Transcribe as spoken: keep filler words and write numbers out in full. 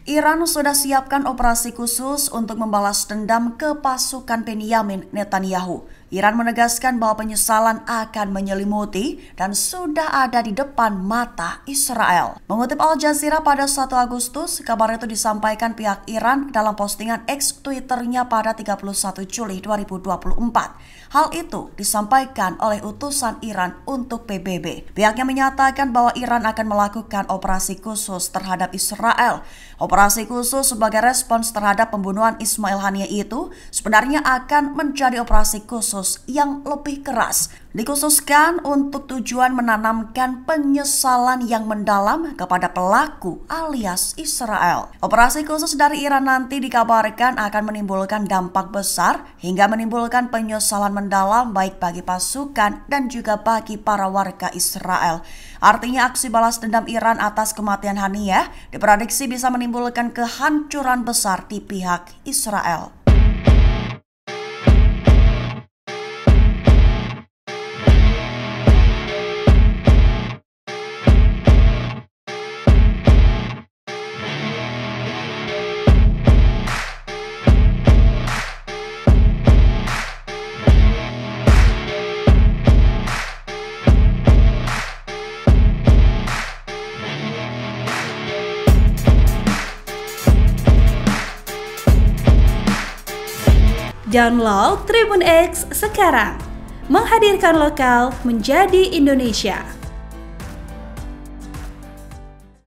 Iran sudah siapkan operasi khusus untuk membalas dendam ke pasukan Benyamin Netanyahu. Iran menegaskan bahwa penyesalan akan menyelimuti dan sudah ada di depan mata Israel. Mengutip Al Jazeera pada satu Agustus, kabar itu disampaikan pihak Iran dalam postingan X Twitternya pada tiga puluh satu Juli dua ribu dua puluh empat. Hal itu disampaikan oleh utusan Iran untuk P B B. Pihaknya menyatakan bahwa Iran akan melakukan operasi khusus terhadap Israel. Operasi khusus sebagai respons terhadap pembunuhan Ismail Haniyeh itu sebenarnya akan menjadi operasi khusus yang lebih keras, dikhususkan untuk tujuan menanamkan penyesalan yang mendalam kepada pelaku alias Israel. Operasi khusus dari Iran nanti dikabarkan akan menimbulkan dampak besar hingga menimbulkan penyesalan mendalam baik bagi pasukan dan juga bagi para warga Israel. Artinya aksi balas dendam Iran atas kematian Haniyeh diprediksi bisa menimbulkan kehancuran besar di pihak Israel. Download Tribun X sekarang, menghadirkan lokal menjadi Indonesia.